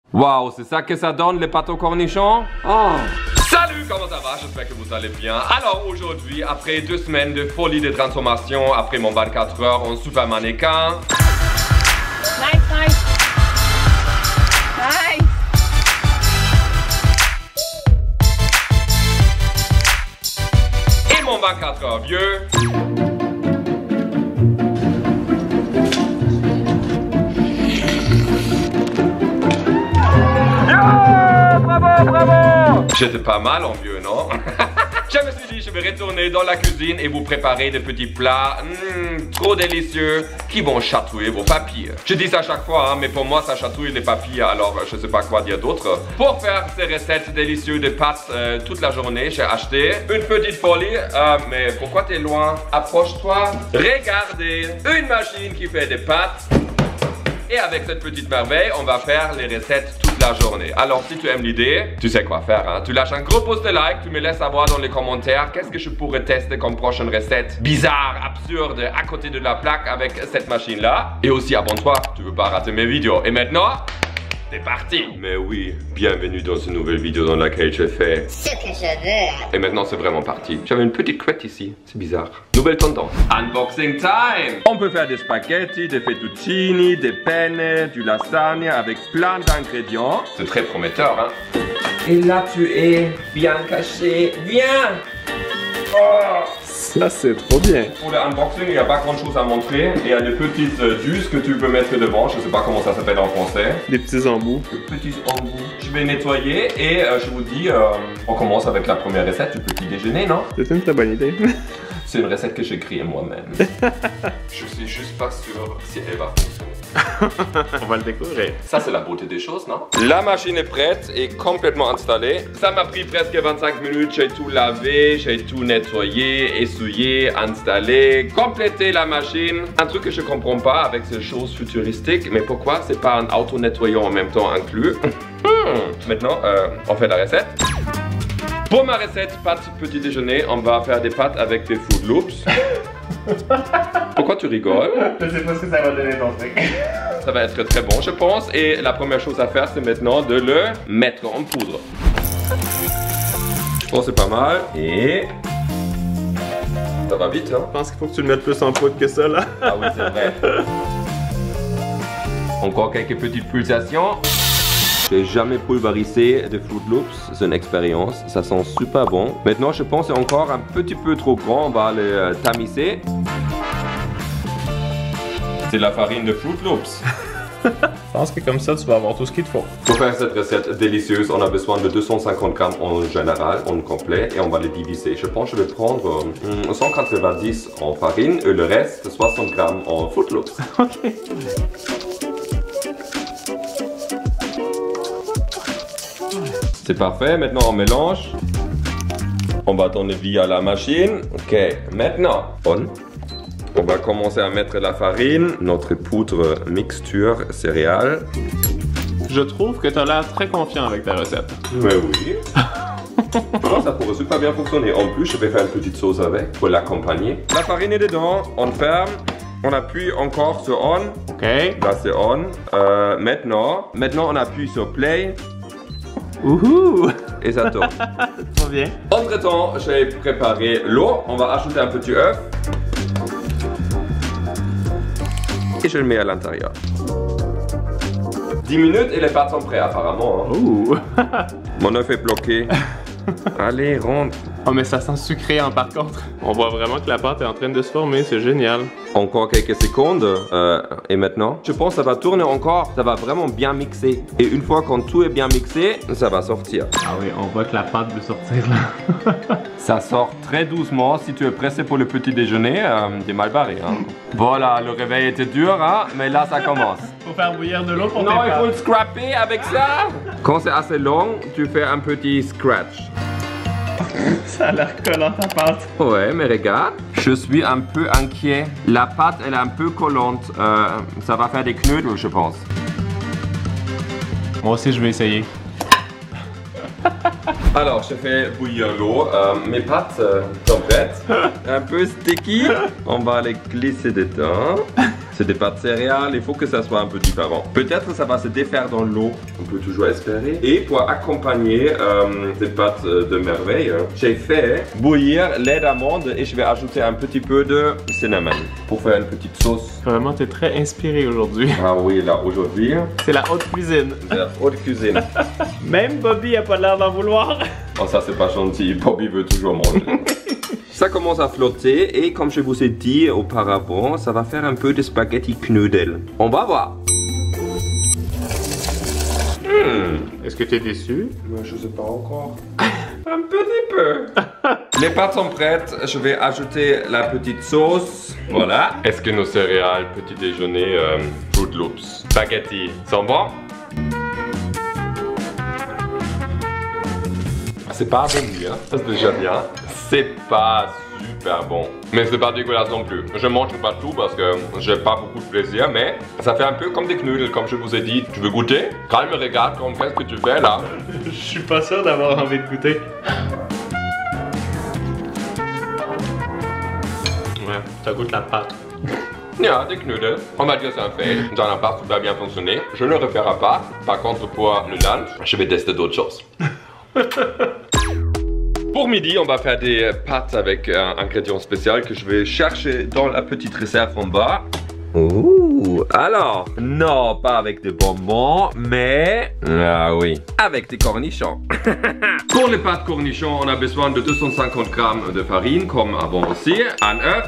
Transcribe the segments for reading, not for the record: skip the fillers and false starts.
Waouh, c'est ça que ça donne les pâtes aux cornichons? Oh. Salut, comment ça va? J'espère que vous allez bien. Alors aujourd'hui, après 2 semaines de folie de transformation, après mon 24 heures en super mannequin. Nice, nice. Nice. Et mon 24 heures vieux. Bravo! J'étais pas mal en vieux, non? Je me suis dit, je vais retourner dans la cuisine et vous préparer des petits plats trop délicieux qui vont chatouiller vos papilles. Je dis ça à chaque fois, hein, mais pour moi, ça chatouille les papilles, alors je sais pas quoi dire d'autre. Pour faire ces recettes délicieuses de pâtes toute la journée, j'ai acheté une petite folie. Mais pourquoi t'es loin? Approche-toi. Regardez, une machine qui fait des pâtes. Et avec cette petite merveille, on va faire les recettes toute la journée. Alors si tu aimes l'idée, tu sais quoi faire, hein? Tu lâches un gros pouce de like, tu me laisses savoir dans les commentaires qu'est-ce que je pourrais tester comme prochaine recette bizarre, absurde, à côté de la plaque avec cette machine-là. Et aussi abonne-toi, tu veux pas rater mes vidéos. Et maintenant, c'est parti! Mais oui, bienvenue dans une nouvelle vidéo dans laquelle je fais ce que je veux. Et maintenant c'est vraiment parti. J'avais une petite couette ici, c'est bizarre. Nouvelle tendance. Unboxing time! On peut faire des spaghettis, des fettuccini, des penne, du lasagne avec plein d'ingrédients. C'est très prometteur, hein? Et là tu es bien caché. Viens! Oh! Ça c'est trop bien. Pour le unboxing, il n'y a pas grand chose à montrer. Il y a des petites juices que tu peux mettre devant. Je ne sais pas comment ça s'appelle en français. Des petits embouts. Des petits embouts. Je vais nettoyer et je vous dis, on commence avec la première recette du petit déjeuner, non? C'est une très bonne idée. C'est une recette que j'ai créée moi-même. Je suis juste pas sûr si elle va fonctionner. On va le découvrir. Ça c'est la beauté des choses, non? La machine est prête et complètement installée. Ça m'a pris presque 25 minutes. J'ai tout lavé, j'ai tout nettoyé, essuyé, installé, complété la machine. Un truc que je comprends pas avec ces choses futuristiques, mais pourquoi c'est pas un auto-nettoyant en même temps inclus? Maintenant, on fait la recette. Pour ma recette pâtes petit déjeuner, on va faire des pâtes avec des Froot Loops. Pourquoi tu rigoles? Je sais pas ce que ça va donner ton truc. Ça va être très bon, je pense. Et la première chose à faire, c'est maintenant de le mettre en poudre. Je pense que c'est pas mal. Et ça va vite, hein? Je pense qu'il faut que tu le mettes plus en poudre que ça, là. Ah oui, c'est vrai. Encore quelques petites pulsations. J'ai jamais pulvérisé de Froot Loops, c'est une expérience, ça sent super bon. Maintenant je pense que c'est encore un petit peu trop grand, on va le tamiser. C'est la farine de Froot Loops. Je pense que comme ça tu vas avoir tout ce qu'il te faut. Pour faire cette recette délicieuse, on a besoin de 250 grammes en général, en complet, et on va les diviser. Je pense que je vais prendre 190 en farine et le reste 60 grammes en Froot Loops. Ok. C'est parfait, maintenant on mélange. On va tourner via la machine. Ok, maintenant, on va commencer à mettre la farine, notre poudre mixture céréales. Je trouve que tu as l'air très confiant avec ta recette. Mais oui. Oh, ça pourrait super bien fonctionner. En plus, je vais faire une petite sauce avec pour l'accompagner. La farine est dedans, on ferme. On appuie encore sur on. Ok. Là c'est on. Maintenant on appuie sur play. Wouhou! Et ça tourne. Trop bien. Entre temps, j'ai préparé l'eau. On va ajouter un petit œuf. Et je le mets à l'intérieur. 10 minutes et les pâtes sont prêtes apparemment. Hein. Ouh! Mon œuf est bloqué. Allez, rentre. Oh mais ça sent sucré hein, par contre. On voit vraiment que la pâte est en train de se former, c'est génial. Encore quelques secondes. Et maintenant, je pense que ça va tourner encore. Ça va vraiment bien mixer. Et une fois quand tout est bien mixé, ça va sortir. Ah oui, on voit que la pâte veut sortir là. Ça sort très doucement. Si tu es pressé pour le petit déjeuner, t'es mal barré. Hein. Voilà, le réveil était dur, hein, mais là ça commence. Faut faire bouillir de l'eau pour Non, il faut le scraper avec ça. Quand c'est assez long, tu fais un petit scratch. Ça a l'air collant ta pâte. Ouais, mais regarde, je suis un peu inquiet. La pâte, elle est un peu collante. Ça va faire des knödel, je pense. Moi aussi, je vais essayer. Alors, je fais bouillir l'eau. Mes pâtes sont prêtes. Un peu sticky. On va les glisser dedans. C'est des pâtes céréales, il faut que ça soit un peu différent. Peut-être ça va se défaire dans l'eau, on peut toujours espérer. Et pour accompagner ces pâtes de merveille, j'ai fait bouillir lait d'amande et je vais ajouter un petit peu de cinnamon pour faire une petite sauce. Vraiment, t'es très inspiré aujourd'hui. Ah oui, là, aujourd'hui, C'est la haute cuisine. c'est la haute cuisine. Même Bobby a pas l'air d'en vouloir. Oh, ça c'est pas gentil, Bobby veut toujours manger. Ça commence à flotter et comme je vous ai dit auparavant, ça va faire un peu de spaghetti knödel. On va voir. Est-ce que t'es déçu? Je sais pas encore. Un petit peu. Les pâtes sont prêtes, je vais ajouter la petite sauce. Voilà. Est-ce que nos céréales, petit déjeuner, Fruit Loops, spaghetti sont bons? C'est pas bon, hein? Ça c'est déjà bien. C'est pas super bon. Mais c'est pas dégueulasse non plus. Je mange pas tout parce que j'ai pas beaucoup de plaisir, mais ça fait un peu comme des knödel, comme je vous ai dit. Tu veux goûter? Quand il me regarde, qu'est-ce que tu fais là? Je suis pas sûr d'avoir envie de goûter. Ouais, ça goûte la pâte. Ja, des knödel. On va dire c'est un fail. Dans la pâte, tout va bien fonctionner. Je ne le referai pas. Par contre, pour le lunch, je vais tester d'autres choses. Pour midi, on va faire des pâtes avec un ingrédient spécial que je vais chercher dans la petite réserve en bas. Ouh, alors, non, pas avec des bonbons, mais... Ah oui, avec des cornichons. Pour les pâtes cornichons, on a besoin de 250 g de farine, comme avant aussi, un œuf.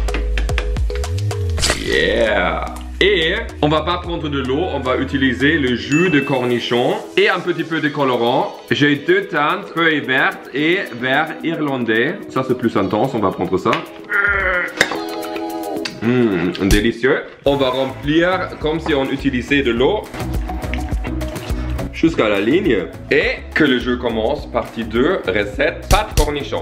Yeah! Et on va pas prendre de l'eau, on va utiliser le jus de cornichon et un petit peu de colorant. J'ai 2 teintes, feuilles vertes et vert irlandais. Ça c'est plus intense, on va prendre ça. Délicieux. On va remplir comme si on utilisait de l'eau jusqu'à la ligne. Et que le jeu commence, partie 2, recette pâte cornichon.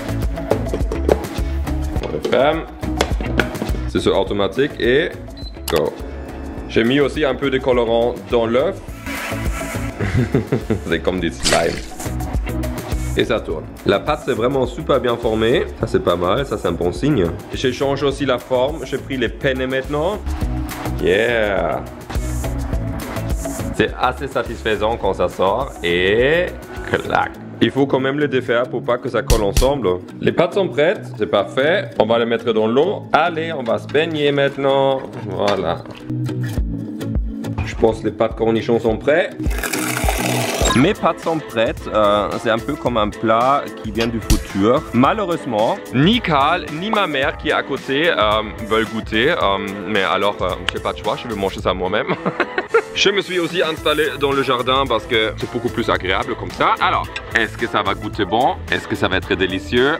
On referme. C'est sur automatique et... Go. J'ai mis aussi un peu de colorant dans l'œuf. C'est comme des slimes. Et ça tourne. La pâte c'est vraiment super bien formée. Ça c'est pas mal, ça c'est un bon signe. J'ai changé aussi la forme. J'ai pris les penne maintenant. Yeah. C'est assez satisfaisant quand ça sort. Et... clac. Il faut quand même le défaire pour pas que ça colle ensemble. Les pâtes sont prêtes, c'est parfait. On va les mettre dans l'eau. Allez, on va se baigner maintenant. Voilà. Je pense que les pâtes cornichons sont prêtes. Mes pâtes sont prêtes. C'est un peu comme un plat qui vient du futur. Malheureusement, ni Karl ni ma mère qui est à côté veulent goûter. Mais alors, j'ai pas de choix, je vais manger ça moi-même. Je me suis aussi installé dans le jardin parce que c'est beaucoup plus agréable comme ça. Alors, est-ce que ça va goûter bon? Est-ce que ça va être délicieux?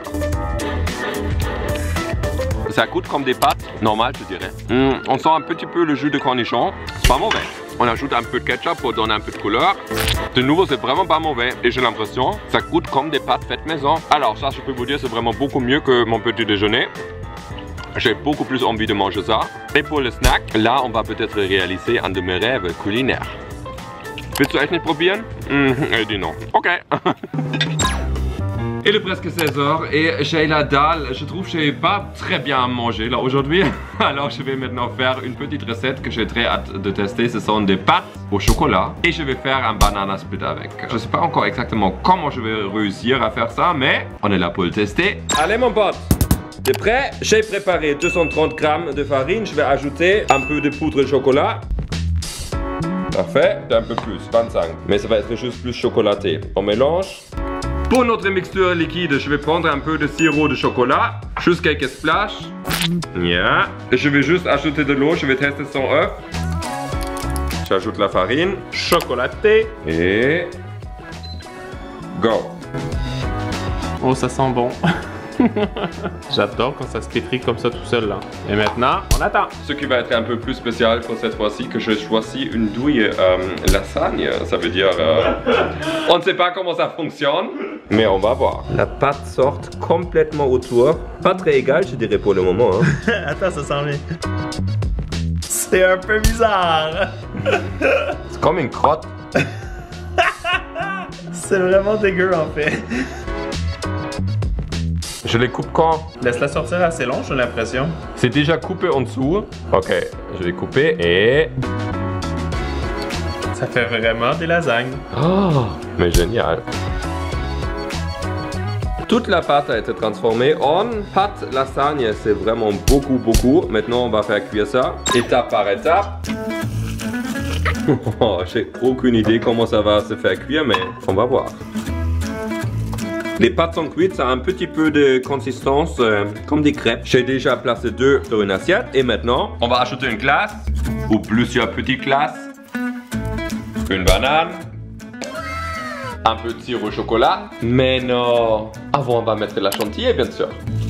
Ça goûte comme des pâtes normales, je dirais. On sent un petit peu le jus de cornichon. C'est pas mauvais. On ajoute un peu de ketchup pour donner un peu de couleur. De nouveau, c'est vraiment pas mauvais. Et j'ai l'impression que ça goûte comme des pâtes faites maison. Alors ça, je peux vous dire, c'est vraiment beaucoup mieux que mon petit déjeuner. J'ai beaucoup plus envie de manger ça. Et pour le snack, là, on va peut-être réaliser un de mes rêves culinaires. Willst du echt nicht probieren? Elle dit non. Ok. Il est presque 16h et j'ai la dalle. Je trouve que je n'ai pas très bien mangé là aujourd'hui. Alors je vais maintenant faire une petite recette que j'ai très hâte de tester. Ce sont des pâtes au chocolat. Et je vais faire un banana split avec. Je ne sais pas encore exactement comment je vais réussir à faire ça, mais on est là pour le tester. Allez mon pote! T'es prêt? J'ai préparé 230 g de farine. Je vais ajouter un peu de poudre de chocolat. Parfait. Un peu plus, 25. Mais ça va être juste plus chocolaté. On mélange. Pour notre mixture liquide, je vais prendre un peu de sirop de chocolat. Juste quelques splashes. Yeah. Je vais juste ajouter de l'eau. Je vais tester son œuf. J'ajoute la farine. Chocolaté. Et... go. Oh, ça sent bon. J'adore quand ça se pétrit comme ça tout seul là. Et maintenant, on attend. Ce qui va être un peu plus spécial pour cette fois-ci, que je choisis une douille lasagne. Ça veut dire... on ne sait pas comment ça fonctionne, mais on va voir. La pâte sort complètement autour. Pas très égal, je dirais pour le moment. Hein. Attends, ça sent bien. C'est un peu bizarre. C'est comme une crotte. C'est vraiment dégueu en fait. Je les coupe quand? Laisse-la sortir assez long, j'ai l'impression. C'est déjà coupé en dessous. Ok, je vais couper et... Ça fait vraiment des lasagnes. Oh, mais génial. Toute la pâte a été transformée en pâte lasagne. C'est vraiment beaucoup. Maintenant, on va faire cuire ça étape par étape. Oh, j'ai aucune idée comment ça va se faire cuire, mais on va voir. Les pâtes sont cuites, ça a un petit peu de consistance comme des crêpes. J'ai déjà placé 2 sur une assiette et maintenant, on va ajouter une glace ou plusieurs petites glaces. Une banane. Un peu de sirop au chocolat. Mais non. Avant, on va mettre la chantilly, bien sûr.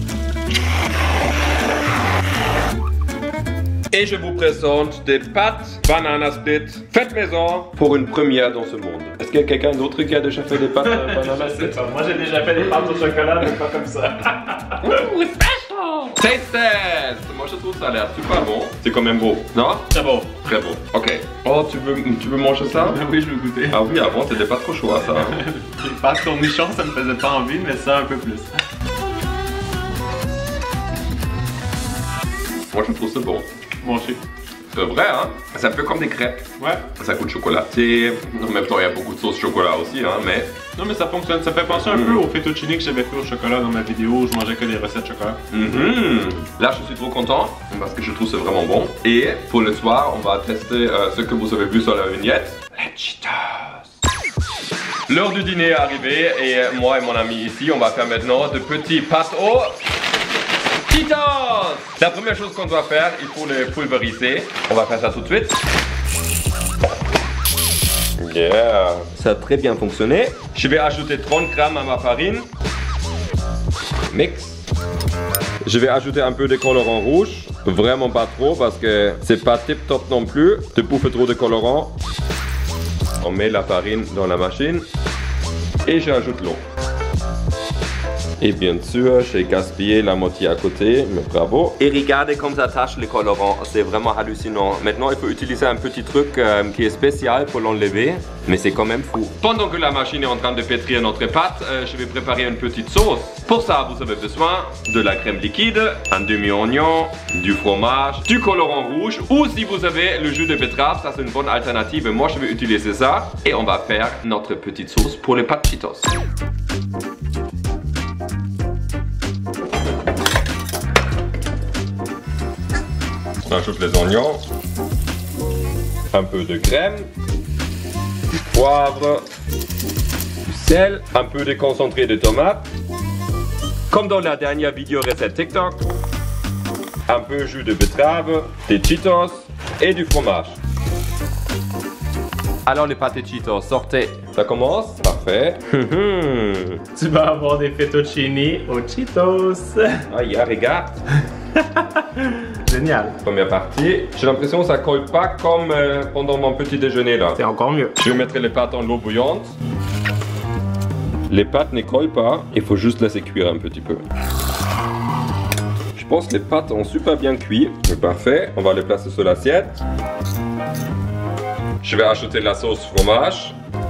Et je vous présente des pâtes banana split faites maison pour une première dans ce monde. Est-ce qu'il y a quelqu'un d'autre qui a déjà fait des pâtes banana split? Moi, j'ai déjà fait des pâtes au chocolat, mais pas comme ça. Taste test! Moi je trouve que ça a l'air super bon. C'est quand même beau, non? Très beau. Très beau. Ok. Oh, tu veux manger ça? Oui, je veux goûter. Ah oui, avant t'étais pas trop chaud à ça. Les pâtes cornichons, ça me faisait pas envie, mais ça un peu plus. Moi je trouve ça bon. Bon, je sais. C'est vrai, hein? C'est un peu comme des crêpes. Ouais. Ça coûte chocolaté. En même temps, il y a beaucoup de sauce chocolat aussi, hein, mais... Non, mais ça fonctionne. Ça fait penser un peu au fettuccine que j'avais fait au chocolat dans ma vidéo où je mangeais que des recettes chocolat. Là, je suis trop content parce que je trouve c'est vraiment bon. Et pour le soir, on va tester ce que vous avez vu sur la vignette. Les Cheetos. L'heure du dîner est arrivée et moi et mon ami ici, on va faire maintenant de petits pâtes aux Cheetos. La première chose qu'on doit faire, il faut les pulvériser. On va faire ça tout de suite. Yeah. Ça a très bien fonctionné. Je vais ajouter 30 grammes à ma farine. Mix. Je vais ajouter un peu de colorant rouge. Vraiment pas trop parce que c'est pas tip top non plus de bouffer trop de colorant. On met la farine dans la machine. Et j'ajoute l'eau. Et bien sûr, j'ai gaspillé la moitié à côté, mais bravo. Et regardez comme ça tâche les colorants, c'est vraiment hallucinant. Maintenant, il faut utiliser un petit truc qui est spécial pour l'enlever, mais c'est quand même fou. Pendant que la machine est en train de pétrir notre pâte, je vais préparer une petite sauce. Pour ça, vous avez besoin de la crème liquide, un demi-oignon, du fromage, du colorant rouge, ou si vous avez le jus de betterave, ça c'est une bonne alternative. Moi, je vais utiliser ça. Et on va faire notre petite sauce pour les pâtes Cheetos. On ajoute les oignons, un peu de crème, du poivre, du sel, un peu de concentré de tomate, comme dans la dernière vidéo recette TikTok, un peu de jus de betterave, des Cheetos et du fromage. Alors les pâtes Cheetos, sortez. Ça commence? Parfait. Tu vas avoir des fettuccini aux Cheetos. Ah, yeah, regarde. Génial. Première partie. J'ai l'impression que ça colle pas comme pendant mon petit déjeuner là. C'est encore mieux. Je vais mettre les pâtes dans l'eau bouillante. Les pâtes ne collent pas, il faut juste laisser cuire un petit peu. Je pense que les pâtes ont super bien cuit. C'est parfait. On va les placer sur l'assiette. Je vais ajouter la sauce fromage.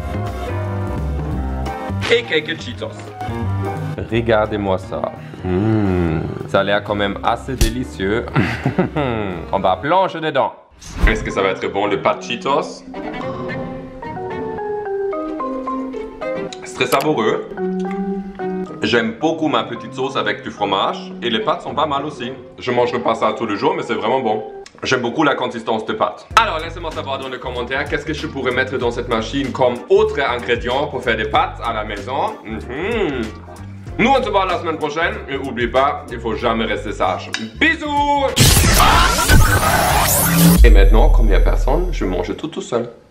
Et quelques Cheetos. Regardez-moi ça. Ça a l'air quand même assez délicieux. On va plonger dedans. Est-ce que ça va être bon le pâte Cheetos? C'est très savoureux. J'aime beaucoup ma petite sauce avec du fromage. Et les pâtes sont pas mal aussi. Je ne mangerai pas ça tous les jours, mais c'est vraiment bon. J'aime beaucoup la consistance de pâte. Alors laissez-moi savoir dans les commentaires qu'est-ce que je pourrais mettre dans cette machine comme autre ingrédient pour faire des pâtes à la maison. Nous on se voit la semaine prochaine. Et n'oubliez pas, il faut jamais rester sage. Bisous. Et maintenant, comme il n'y a personne, je mange tout seul.